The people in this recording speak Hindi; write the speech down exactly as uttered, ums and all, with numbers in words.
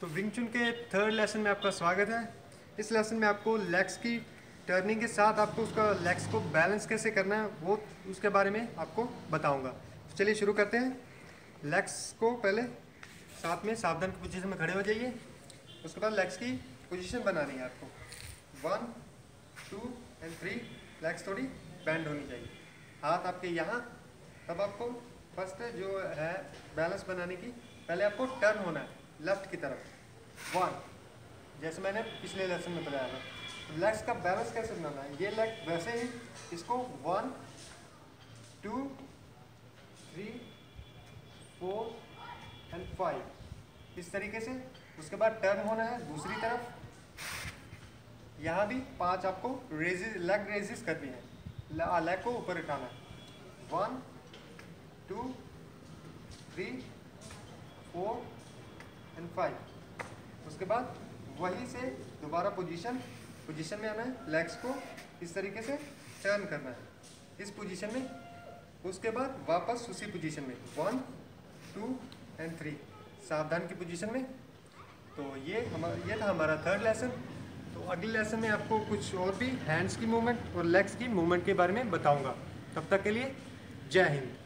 तो विंग चुन के थर्ड लेसन में आपका स्वागत है। इस लेसन में आपको लेग्स की टर्निंग के साथ आपको उसका लेग्स को बैलेंस कैसे करना है वो उसके बारे में आपको बताऊंगा। तो चलिए शुरू करते हैं। लेग्स को पहले साथ में सावधान की पोजीशन में खड़े हो जाइए। उसके बाद लेग्स की पोजीशन बनानी है आपको। One two and three. Legs थोड़ी बैंड होनी चाहिए, हाथ आपके यहाँ। तब आपको फर्स्ट जो है बैलेंस बनाने की, पहले आपको टर्न होना है लेफ्ट की तरफ। वन, जैसे मैंने पिछले लेसन में बताया था। लेग्स का बैलेंस कैसे बनाना है, ये लेग वैसे ही इसको one two three four and five इस तरीके से। उसके बाद टर्न होना है दूसरी तरफ। यहाँ भी पांच आपको रेजिस लेग रेजिस करनी है, लेग को ऊपर उठाना है। One two three four and five. उसके बाद वहीं से दोबारा पोजीशन पोजीशन में आना है, लेग्स को इस तरीके से टर्न करना है इस पोजीशन में। उसके बाद वापस उसी पोजीशन में वन टू एंड थ्री सावधान की पोजीशन में। तो ये हमारा ये था हमारा थर्ड लेसन। तो अगले लेसन में आपको कुछ और भी हैंड्स की मूवमेंट और लेग्स की मूवमेंट के बारे में बताऊंगा। तब तक के लिए जय हिंद।